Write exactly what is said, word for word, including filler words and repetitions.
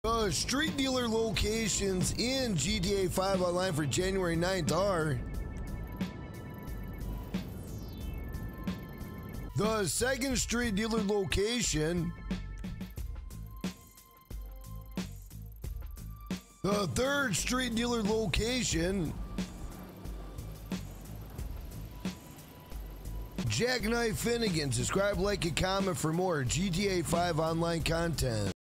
The street dealer locations in G T A five Online for January ninth are the second street dealer location, the third street dealer location, Jackknife Finnegan. Subscribe, like, and comment for more G T A five Online content.